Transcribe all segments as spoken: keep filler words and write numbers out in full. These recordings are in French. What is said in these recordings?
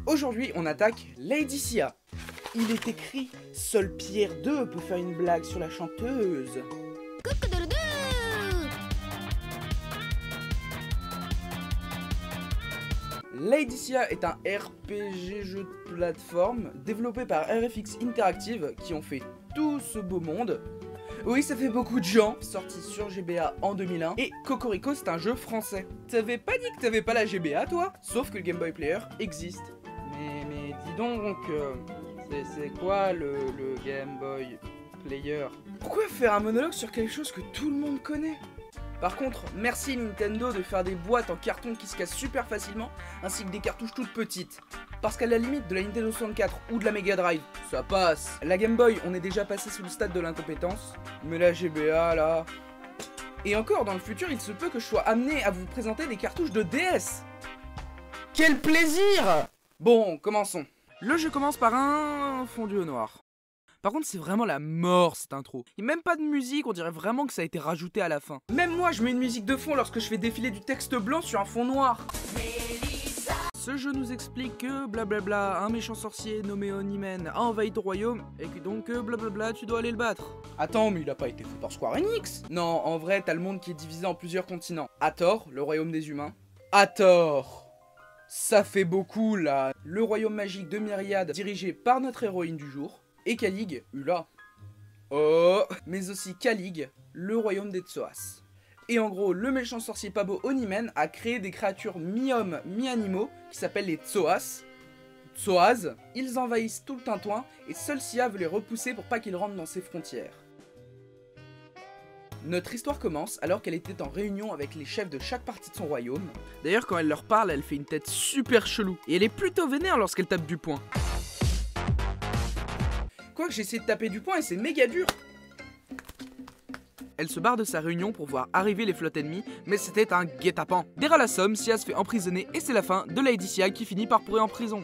Aujourd'hui, on attaque Lady Sia. Il est écrit « Seul Pierre deux peut faire une blague sur la chanteuse ». Lady Sia est un R P G jeu de plateforme développé par R F X Interactive qui ont fait tout ce beau monde. Oui, ça fait beaucoup de gens, sorti sur G B A en deux mille un, et Cocorico c'est un jeu français. T'avais pas dit que t'avais pas la G B A toi? Sauf que le Game Boy Player existe. Mais, mais dis donc, euh, c'est quoi le, le Game Boy Player? Pourquoi faire un monologue sur quelque chose que tout le monde connaît? Par contre, merci Nintendo de faire des boîtes en carton qui se cassent super facilement, ainsi que des cartouches toutes petites. Parce qu'à la limite de la Nintendo soixante-quatre ou de la Mega Drive, ça passe. La Game Boy, on est déjà passé sous le stade de l'incompétence, mais la G B A là... Et encore, dans le futur, il se peut que je sois amené à vous présenter des cartouches de D S. Quel plaisir! Bon, commençons. Le jeu commence par un fondu au noir. Par contre, c'est vraiment la mort cette intro. Il n'y a même pas de musique, on dirait vraiment que ça a été rajouté à la fin. Même moi, je mets une musique de fond lorsque je fais défiler du texte blanc sur un fond noir. Ce jeu nous explique que blablabla, un méchant sorcier nommé Onimen a envahi ton royaume et que donc blablabla, tu dois aller le battre. Attends, mais il a pas été fait par Square Enix? Non, en vrai, t'as le monde qui est divisé en plusieurs continents. Hathor, le royaume des humains. Hathor! Ça fait beaucoup là. Le royaume magique de Myriade, dirigé par notre héroïne du jour. Et Calig, Ula. Oh, mais aussi Calig, le royaume des Tsoas. Et en gros, le méchant sorcier Pabo Onimen a créé des créatures mi-hommes, mi-animaux qui s'appellent les Tsoas. Tsoas, ils envahissent tout le tintouin et seul Sia veut les repousser pour pas qu'ils rentrent dans ses frontières. Notre histoire commence alors qu'elle était en réunion avec les chefs de chaque partie de son royaume. D'ailleurs, quand elle leur parle, elle fait une tête super chelou. Et elle est plutôt vénère lorsqu'elle tape du poing. Quoique j'ai essayé de taper du poing et c'est méga dur. Elle se barre de sa réunion pour voir arriver les flottes ennemies, mais c'était un guet-apens. Dès la somme, Sia se fait emprisonner et c'est la fin de Lady Sia qui finit par pourrir en prison.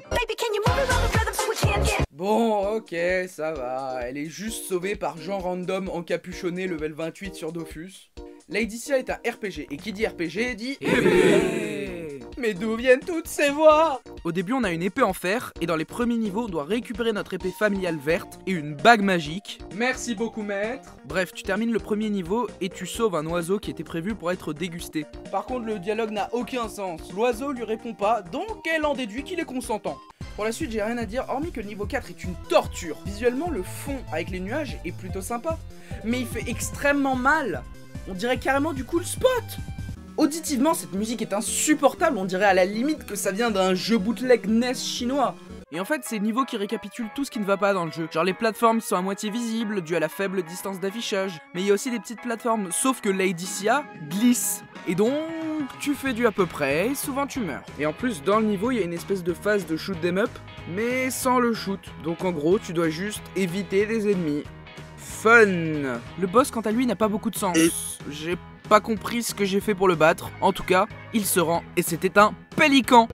Bon, ok, ça va. Elle est juste sauvée par Jean Random encapuchonné level vingt-huit sur Dofus. Lady Sia est un R P G, et qui dit R P G dit... épée. Mais d'où viennent toutes ces voix? Au début, on a une épée en fer, et dans les premiers niveaux, on doit récupérer notre épée familiale verte et une bague magique. Merci beaucoup, maître. Bref, tu termines le premier niveau et tu sauves un oiseau qui était prévu pour être dégusté. Par contre, le dialogue n'a aucun sens. L'oiseau lui répond pas, donc elle en déduit qu'il est consentant. Pour la suite, j'ai rien à dire, hormis que le niveau quatre est une torture. Visuellement, le fond avec les nuages est plutôt sympa, mais il fait extrêmement mal. On dirait carrément du cool spot. Auditivement, cette musique est insupportable, on dirait à la limite que ça vient d'un jeu bootleg N E S chinois. Et en fait, c'est le niveau qui récapitule tout ce qui ne va pas dans le jeu. Genre les plateformes qui sont à moitié visibles, dû à la faible distance d'affichage. Mais il y a aussi des petites plateformes, sauf que Lady Sia glisse. Et donc, tu fais du à peu près, et souvent tu meurs. Et en plus, dans le niveau, il y a une espèce de phase de shoot 'em up, mais sans le shoot. Donc en gros, tu dois juste éviter des ennemis. Fun. Le boss, quant à lui, n'a pas beaucoup de sens. J'ai pas compris ce que j'ai fait pour le battre. En tout cas, il se rend et c'était un pélican.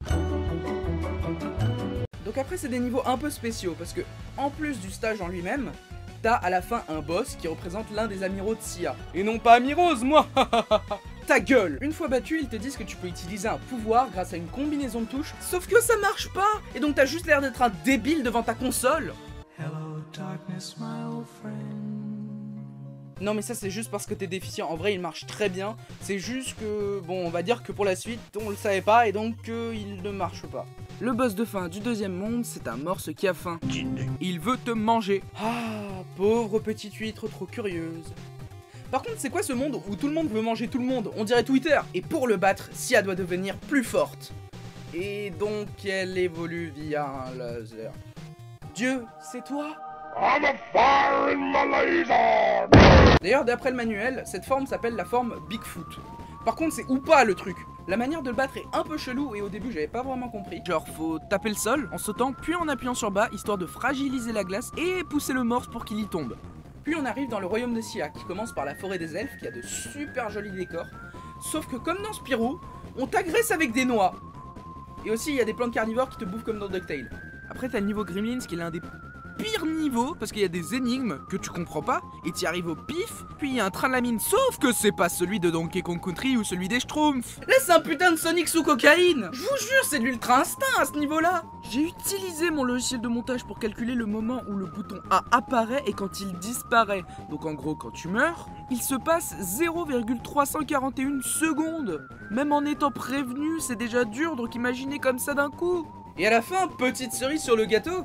Donc après, c'est des niveaux un peu spéciaux parce que, en plus du stage en lui-même, t'as à la fin un boss qui représente l'un des amiraux de Sia. Et non pas Amirose, moi. Ta gueule. Une fois battu, ils te disent que tu peux utiliser un pouvoir grâce à une combinaison de touches, sauf que ça marche pas. Et donc t'as juste l'air d'être un débile devant ta console. Hello, darkness, my old friend. Non mais ça c'est juste parce que t'es déficient, en vrai il marche très bien, c'est juste que, bon on va dire que pour la suite on le savait pas et donc euh, il ne marche pas. Le boss de fin du deuxième monde c'est un morse qui a faim, il veut te manger. Ah, pauvre petite huître trop curieuse. Par contre c'est quoi ce monde où tout le monde veut manger tout le monde? On dirait Twitter. Et pour le battre, Sia doit devenir plus forte. Et donc elle évolue via un laser. Dieu, c'est toi? I'm a fire in my laser. D'ailleurs, d'après le manuel, cette forme s'appelle la forme Bigfoot. Par contre, c'est ou pas le truc. La manière de le battre est un peu chelou et au début, j'avais pas vraiment compris. Genre, faut taper le sol en sautant, puis en appuyant sur bas, histoire de fragiliser la glace et pousser le morse pour qu'il y tombe. Puis on arrive dans le royaume de Sia, qui commence par la forêt des elfes, qui a de super jolis décors. Sauf que comme dans Spirou, on t'agresse avec des noix. Et aussi, il y a des plantes carnivores qui te bouffent comme dans DuckTales. Après, t'as le niveau Gremlins, qui est l'un des pire niveau parce qu'il y a des énigmes que tu comprends pas et tu arrives au pif, puis il y a un train de la mine, sauf que c'est pas celui de Donkey Kong Country ou celui des Schtroumpfs. Là c'est un putain de Sonic sous cocaïne. Je vous jure, c'est de l'ultra instinct à ce niveau là. J'ai utilisé mon logiciel de montage pour calculer le moment où le bouton A apparaît et quand il disparaît. Donc en gros, quand tu meurs, il se passe zéro virgule trois cent quarante et une secondes. Même en étant prévenu, c'est déjà dur, donc imaginez comme ça d'un coup. Et à la fin, petite cerise sur le gâteau.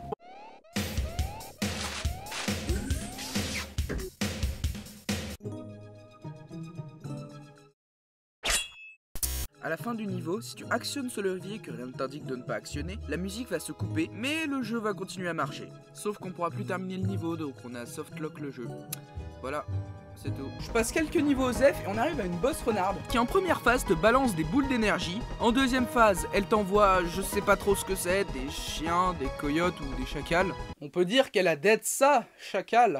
À la fin du niveau, si tu actionnes ce levier que rien ne t'indique de ne pas actionner, la musique va se couper, mais le jeu va continuer à marcher. Sauf qu'on pourra plus terminer le niveau, donc on a softlock le jeu. Voilà, c'est tout. Je passe quelques niveaux aux F et on arrive à une boss renarde qui en première phase te balance des boules d'énergie. En deuxième phase, elle t'envoie, je sais pas trop ce que c'est, des chiens, des coyotes ou des chacals. On peut dire qu'elle a dead ça, chacal.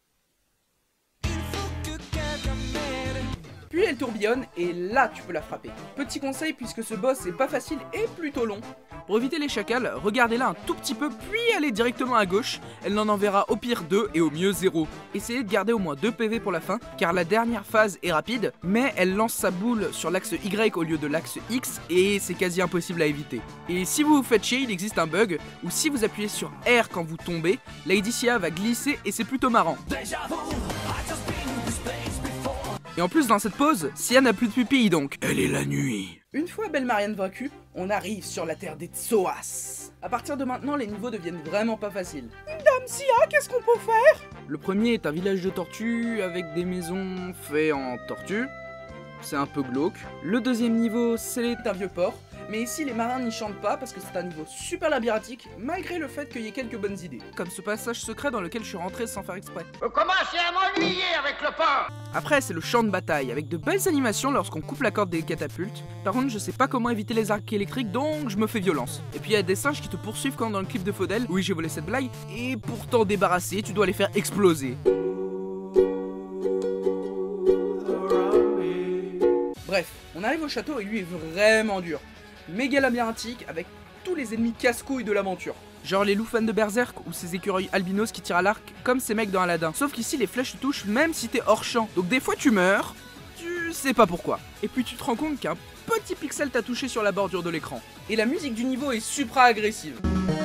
Puis elle tourbillonne et là tu peux la frapper. Petit conseil puisque ce boss est pas facile et plutôt long. Pour éviter les chacals, regardez-la un tout petit peu puis allez directement à gauche. Elle n'en enverra au pire deux et au mieux zéro. Essayez de garder au moins deux P V pour la fin car la dernière phase est rapide mais elle lance sa boule sur l'axe Y au lieu de l'axe X et c'est quasi impossible à éviter. Et si vous vous faites chier, il existe un bug où si vous appuyez sur R quand vous tombez, Laetitia va glisser et c'est plutôt marrant. Et en plus dans cette pause, Sia n'a plus de pupille donc elle est la nuit. Une fois Belle Marianne vaincue, on arrive sur la terre des Tsoas. A partir de maintenant, les niveaux deviennent vraiment pas faciles. Dame Sia, qu'est-ce qu'on peut faire? Le premier est un village de tortues avec des maisons faites en tortue. C'est un peu glauque. Le deuxième niveau, c'est un vieux port. Mais ici, les marins n'y chantent pas parce que c'est un niveau super labyrinthique, malgré le fait qu'il y ait quelques bonnes idées. Comme ce passage secret dans lequel je suis rentré sans faire exprès. Vous commencez à m'ennuyer avec le port. Après, c'est le champ de bataille, avec de belles animations lorsqu'on coupe la corde des catapultes. Par contre, je sais pas comment éviter les arcs électriques, donc je me fais violence. Et puis il y a des singes qui te poursuivent comme dans le clip de Faudel. Oui, j'ai volé cette blague. Et pour t'en débarrasser, tu dois les faire exploser. Bref, on arrive au château et lui est vraiment dur. Méga labyrinthique avec tous les ennemis casse-couilles de l'aventure. Genre les loups fans de Berserk ou ces écureuils albinos qui tirent à l'arc comme ces mecs dans Aladdin. Sauf qu'ici les flèches te touchent même si t'es hors champ. Donc des fois tu meurs, tu sais pas pourquoi. Et puis tu te rends compte qu'un petit pixel t'a touché sur la bordure de l'écran. Et la musique du niveau est supra agressive.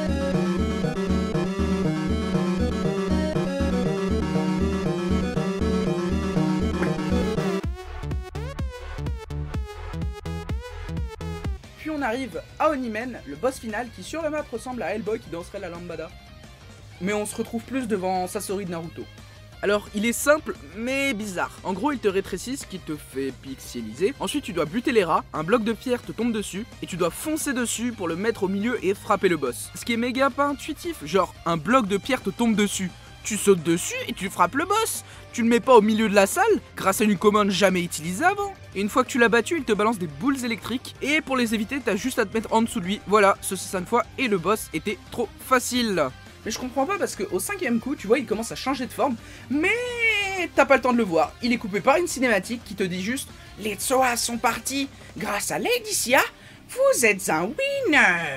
Puis on arrive à Onimen, le boss final qui sur la map ressemble à Hellboy qui danserait la lambada. Mais on se retrouve plus devant Sasori de Naruto. Alors il est simple mais bizarre. En gros il te rétrécit ce qui te fait pixeliser. Ensuite tu dois buter les rats, un bloc de pierre te tombe dessus et tu dois foncer dessus pour le mettre au milieu et frapper le boss. Ce qui est méga pas intuitif, genre un bloc de pierre te tombe dessus. Tu sautes dessus et tu frappes le boss. Tu le mets pas au milieu de la salle grâce à une commande jamais utilisée avant. Et une fois que tu l'as battu, il te balance des boules électriques. Et pour les éviter, t'as juste à te mettre en dessous de lui. Voilà, ce c'est cinq fois et le boss était trop facile. Mais je comprends pas parce qu'au cinquième coup, tu vois, il commence à changer de forme. Mais t'as pas le temps de le voir. Il est coupé par une cinématique qui te dit juste « Les Tsoas sont partis. Grâce à Laetitia, vous êtes un winner !»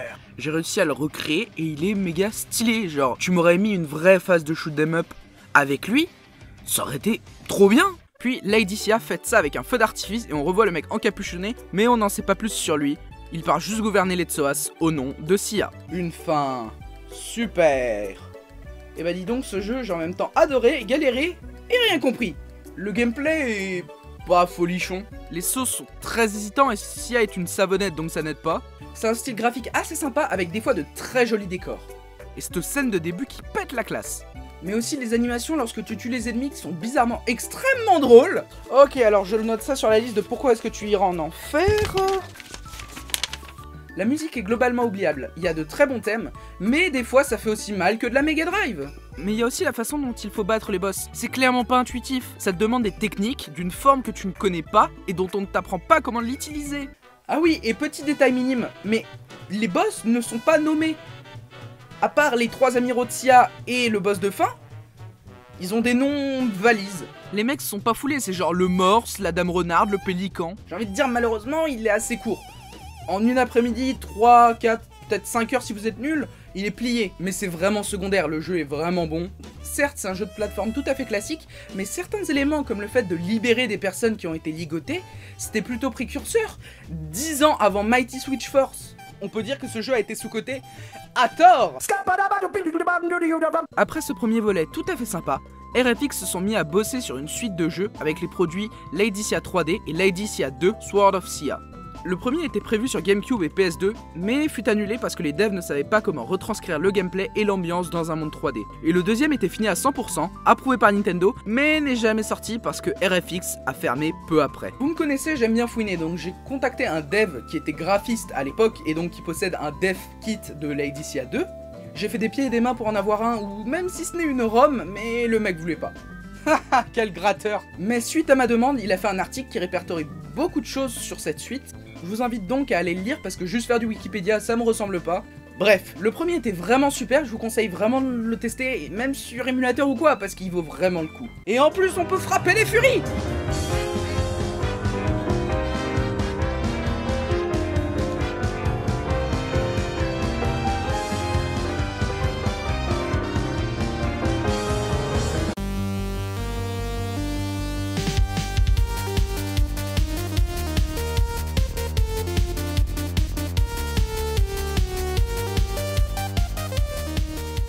J'ai réussi à le recréer et il est méga stylé. Genre, tu m'aurais mis une vraie phase de shoot 'em up avec lui, ça aurait été trop bien. Puis Laetitia fait ça avec un feu d'artifice et on revoit le mec encapuchonné, mais on n'en sait pas plus sur lui. Il part juste gouverner les Tsoas au nom de Sia. Une fin super. Et bah dis donc, ce jeu, j'ai en même temps adoré, galéré et rien compris. Le gameplay est pas folichon. Les sauts sont très hésitants et Sia est une savonnette donc ça n'aide pas. C'est un style graphique assez sympa avec des fois de très jolis décors. Et cette scène de début qui pète la classe. Mais aussi les animations lorsque tu tues les ennemis qui sont bizarrement extrêmement drôles. Ok, alors je le note ça sur la liste de pourquoi est-ce que tu iras en enfer. La musique est globalement oubliable, il y a de très bons thèmes, mais des fois ça fait aussi mal que de la Mega Drive. Mais il y a aussi la façon dont il faut battre les boss. C'est clairement pas intuitif, ça te demande des techniques d'une forme que tu ne connais pas et dont on ne t'apprend pas comment l'utiliser. Ah oui, et petit détail minime, mais les boss ne sont pas nommés. À part les trois amiraux de Sia et le boss de fin, ils ont des noms valises. Les mecs sont pas foulés, c'est genre le morse, la dame renarde, le pélican. J'ai envie de dire malheureusement, il est assez court. En une après-midi, trois, quatre, peut-être cinq heures si vous êtes nul, il est plié. Mais c'est vraiment secondaire, le jeu est vraiment bon. Certes, c'est un jeu de plateforme tout à fait classique, mais certains éléments comme le fait de libérer des personnes qui ont été ligotées, c'était plutôt précurseur. dix ans avant Mighty Switch Force. on peut dire que ce jeu a été sous-coté à tort. Après ce premier volet tout à fait sympa, R F X se sont mis à bosser sur une suite de jeux avec les produits Ladysia trois D et Ladysia deux Sword of Sia. Le premier était prévu sur GameCube et P S deux, mais fut annulé parce que les devs ne savaient pas comment retranscrire le gameplay et l'ambiance dans un monde trois D. Et le deuxième était fini à cent pour cent, approuvé par Nintendo, mais n'est jamais sorti parce que R F X a fermé peu après. Vous me connaissez, j'aime bien fouiner, donc j'ai contacté un dev qui était graphiste à l'époque et donc qui possède un dev kit de Ladysia deux. J'ai fait des pieds et des mains pour en avoir un, ou même si ce n'est une ROM, mais le mec voulait pas. Haha, quel gratteur! Mais suite à ma demande, il a fait un article qui répertorie beaucoup de choses sur cette suite. Je vous invite donc à aller le lire parce que juste faire du Wikipédia, ça me ressemble pas. Bref, le premier était vraiment super, je vous conseille vraiment de le tester, même sur émulateur ou quoi, parce qu'il vaut vraiment le coup. Et en plus, on peut frapper les furies!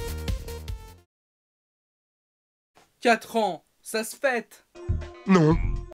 quatre ans, ça se fête! Non.